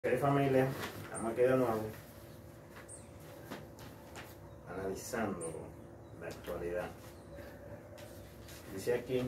Ok, familia, estamos aquí de nuevo analizando la actualidad. Dice aquí: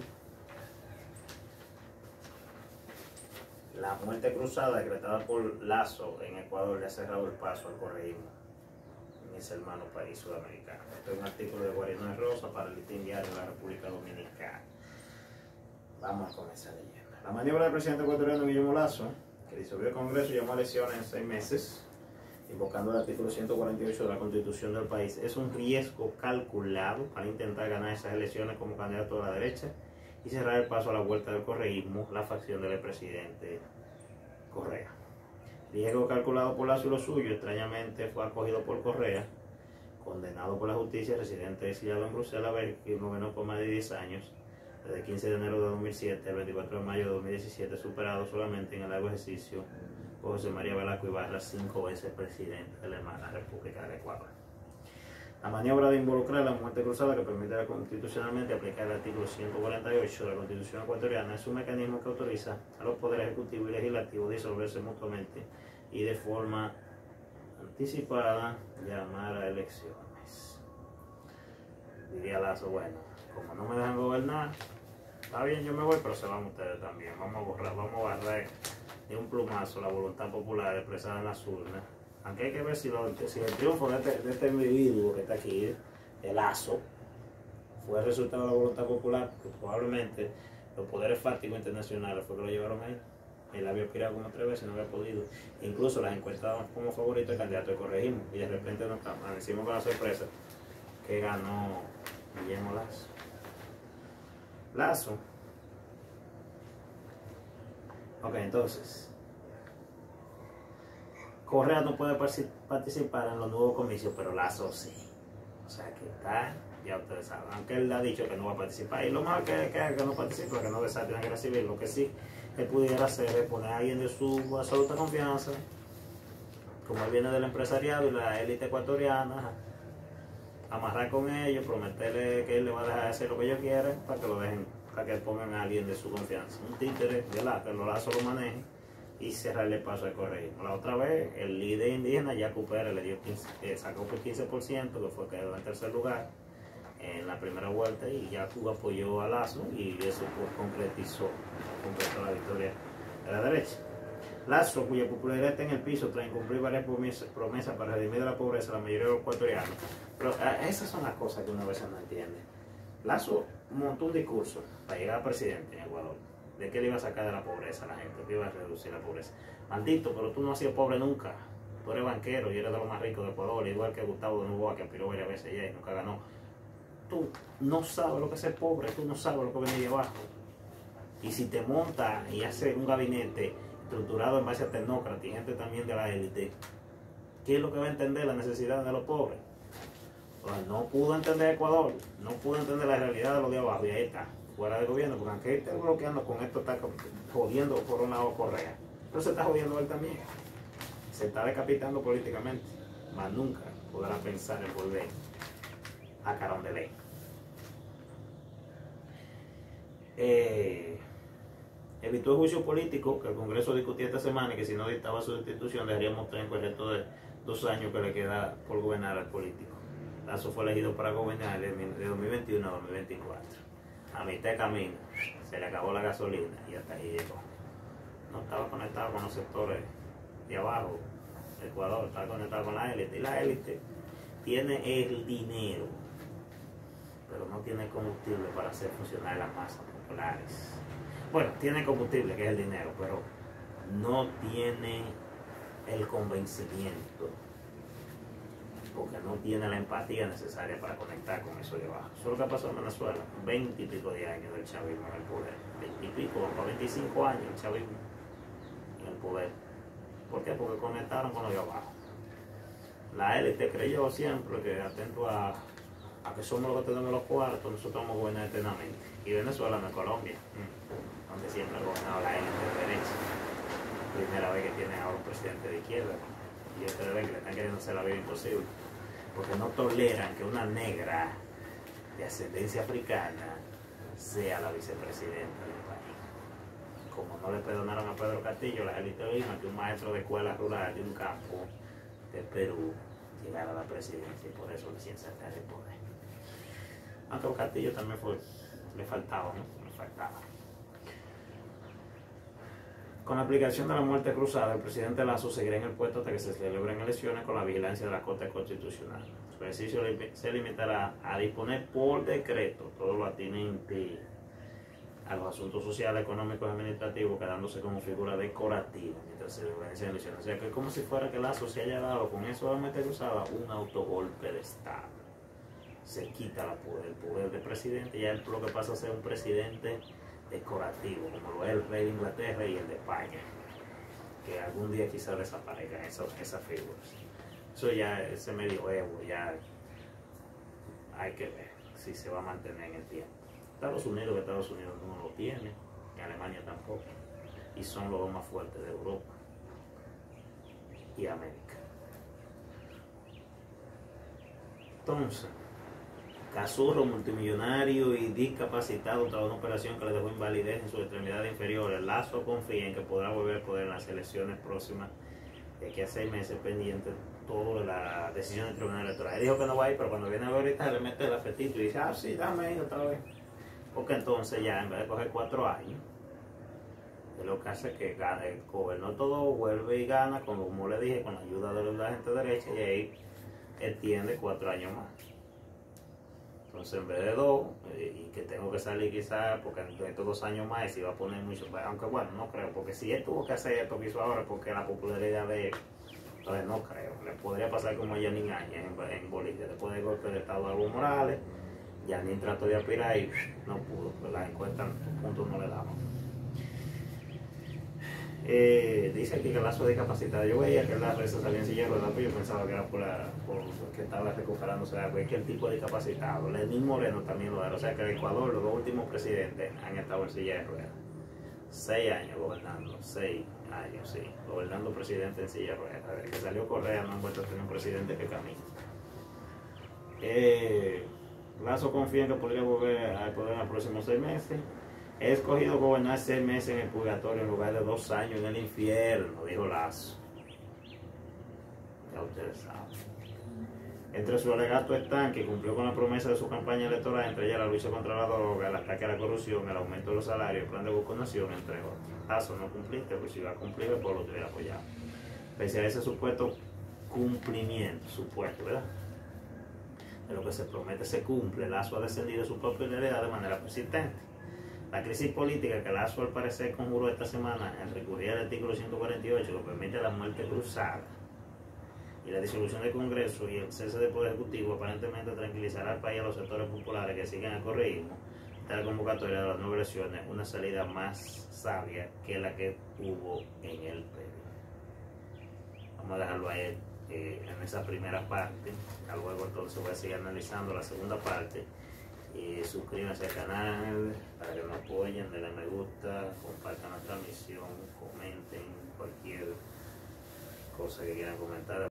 la muerte cruzada decretada por Lazo en Ecuador le ha cerrado el paso al correísmo en ese hermano país sudamericano. Esto es un artículo de Guarino Rosa para el Listín Diario de la República Dominicana. Vamos a comenzar leyendo. La maniobra del presidente ecuatoriano Guillermo Lazo, que disolvió el Congreso y llamó a elecciones en 6 meses, invocando el artículo 148 de la Constitución del país, es un riesgo calculado para intentar ganar esas elecciones como candidato de la derecha y cerrar el paso a la vuelta del correísmo, la facción del expresidente Correa. Riesgo calculado por Lazo y lo suyo, extrañamente fue acogido por Correa, condenado por la justicia, residente exiliado en Bruselas, Bélgica, y gobernó por más de 10 años, desde el 15 de enero de 2007 al 24 de mayo de 2017, superado solamente en el largo ejercicio por José María Velasco Ibarra, 5 veces presidente de la República del Ecuador. La maniobra de involucrar la muerte cruzada, que permite constitucionalmente aplicar el artículo 148 de la Constitución ecuatoriana, es un mecanismo que autoriza a los poderes ejecutivo y legislativo a disolverse mutuamente y de forma anticipada llamar a elecciones. Diría Lazo: bueno, como no me dejan gobernar, está bien, yo me voy, pero se van ustedes también. Vamos a barrer de un plumazo la voluntad popular expresada en las urnas. Aunque hay que ver si el triunfo de este individuo que está aquí, el Lazo, fue el resultado de la voluntad popular, que probablemente los poderes fácticos internacionales fue que lo llevaron ahí. Él había aspirado como 3 veces y no había podido. Incluso las encuestas daban como favorito el candidato de correísmo. Y de repente nos amanecimos con la sorpresa que ganó Guillermo Lazo. Lazo. Ok, entonces, Correa no puede participar en los nuevos comicios, pero Lazo sí. O sea que está, ya ustedes saben, aunque él ha dicho que no va a participar. Y lo más que no participe, que no desate, que recibir. Lo que sí él pudiera hacer es poner a alguien de su absoluta confianza, como él viene del empresariado y la élite ecuatoriana, amarrar con ellos, prometerle que él le va a dejar de hacer lo que ellos quieren para que lo dejen, para que pongan a alguien de su confianza. Un títere de la que los Lazos lo maneje y cerrarle el paso al correísmo. La otra vez, el líder indígena, Yacu Pérez, le dio sacó por 15%, que fue quedó en tercer lugar en la primera vuelta, y Yacu apoyó a Lazo y eso pues completó la victoria de la derecha. Lazo, cuya popularidad está en el piso tras incumplir varias promesas para redimir de la pobreza a la mayoría de los ecuatorianos. Pero esas son las cosas que una vez no entiende. Lazo montó un discurso para llegar a presidente en Ecuador, de que él iba a sacar de la pobreza a la gente, que iba a reducir la pobreza. Maldito, pero tú no has sido pobre nunca. Tú eres banquero y eres de los más ricos de Ecuador, igual que Gustavo de Noboa, que aspiró varias veces ya y nunca ganó. Tú no sabes lo que es ser pobre, tú no sabes lo que viene de abajo. Y si te montas y haces un gabinete estructurado en base a tecnócratas y gente también de la élite, ¿qué es lo que va a entender las necesidades de los pobres? Pues no pudo entender Ecuador, no pudo entender la realidad de los de abajo, y ahí está, fuera del gobierno, porque aunque esté bloqueando con esto, está jodiendo por un lado Correa, pero se está jodiendo él también, se está decapitando políticamente, más nunca podrá pensar en volver a Carondelet. Evitó el juicio político que el Congreso discutía esta semana, y que si no dictaba su destitución dejaríamos en el resto de 2 años que le queda por gobernar al político. Lazo fue elegido para gobernar de 2021 a 2024. A mitad de camino se le acabó la gasolina y hasta ahí llegó. No estaba conectado con los sectores de abajo de Ecuador, estaba conectado con la élite. Y la élite tiene el dinero, pero no tiene combustible para hacer funcionar las masas populares. Bueno, tiene combustible, que es el dinero, pero no tiene el convencimiento, porque no tiene la empatía necesaria para conectar con eso de abajo. Eso es lo que ha pasado en Venezuela, 20 y pico de años del chavismo en el poder, 20 y pico, 25 años el chavismo en el poder. ¿Por qué? Porque conectaron con lo de abajo. La élite creyó siempre que, atento a que somos los que tenemos los cuartos, nosotros vamos a gobernar eternamente. Y Venezuela no es Colombia, donde siempre ha gobernado la élite de derecha. Primera vez que tienen ahora un presidente de izquierda, y ustedes ven que le están queriendo hacer la vida imposible, porque no toleran que una negra de ascendencia africana sea la vicepresidenta del país. como no le perdonaron a Pedro Castillo, las élites vino que un maestro de escuela rural de un campo de Perú llegara a la presidencia y por eso le hicieron sacar el poder. Aunque Castillo también le faltaba, ¿no? Le faltaba. Con la aplicación de la muerte cruzada, el presidente Lasso seguirá en el puesto hasta que se celebren elecciones con la vigilancia de la Corte Constitucional. Su ejercicio se limitará a disponer por decreto todo lo atinente a los asuntos sociales, económicos y administrativos, quedándose como figura decorativa mientras se organizan elecciones. O sea que es como si fuera que Lasso se haya dado con eso de la muerte cruzada un autogolpe de Estado. Se quita el poder de presidente y ya lo que pasa a ser un presidente decorativo, como lo es el rey de Inglaterra y el de España, que algún día quizás desaparezcan esas figuras. Eso ya, ese medioevo, ya hay que ver si se va a mantener en el tiempo. Estados Unidos no lo tiene, ni Alemania tampoco, y son los dos más fuertes de Europa y América. Entonces, Cazurro, multimillonario y discapacitado tras una operación que le dejó invalidez en sus extremidades inferiores. Lasso confía en que podrá volver a poder en las elecciones próximas de aquí a 6 meses pendiente todo de la decisión del Tribunal Electoral. Él dijo que no va a ir, pero cuando viene a ver ahorita le mete el apetito y dice, ah, sí, dame ahí otra vez. Porque entonces ya en vez de coger 4 años, es lo que hace que gane el gobierno todo, vuelve y gana, como le dije, con la ayuda de la gente derecha, y ahí extiende 4 años más. Entonces en vez de 2, y que tengo que salir quizás, porque en estos 2 años más se iba a poner mucho, aunque bueno, no creo, porque si él tuvo que hacer esto que hizo ahora, porque la popularidad de él, entonces no creo, le podría pasar como a Yanin Áñez en Bolivia, después del golpe de Estado de Evo Morales, Yanin trató de aspirar y no pudo, pues las encuestas puntos no le daban. Dice aquí que Lasso es discapacitado. Yo veía que la reza salía en silla de ruedas, pero yo pensaba que era por que estaba recuperándose de algo. Es que el tipo es discapacitado. Lenín Moreno también lo era. O sea que en Ecuador los 2 últimos presidentes han estado en silla de ruedas. 6 años gobernando, 6 años, sí, gobernando presidente en silla de ruedas. Desde que salió Correa no han vuelto a tener un presidente que camine. Lasso confía en que podría volver al poder en los próximos 6 meses. He escogido gobernar 6 meses en el purgatorio en lugar de 2 años en el infierno, dijo Lasso. Ya ustedes saben. Entre sus alegatos están que cumplió con la promesa de su campaña electoral, entre ellas la lucha contra la droga, el ataque a la corrupción, el aumento de los salarios, el plan de vacunación, entre otros. Lasso no cumpliste, pues si iba a cumplir, el pueblo te hubiera apoyado. Pese a ese supuesto cumplimiento, supuesto, ¿verdad? De lo que se promete se cumple, Lasso ha descendido su popularidad de manera persistente. La crisis política que Lasso al parecer conjuró esta semana en recurrir al artículo 148 que permite la muerte cruzada y la disolución del Congreso y el cese del Poder Ejecutivo aparentemente tranquilizará al país y a los sectores populares que siguen el correísmo. Tal convocatoria de las nuevas elecciones una salida más sabia que la que hubo en el Perú. Vamos a dejarlo ahí en esa primera parte. Luego entonces voy a seguir analizando la segunda parte. Y suscríbanse al canal para que nos apoyen, denle me gusta, compartan la transmisión, comenten cualquier cosa que quieran comentar.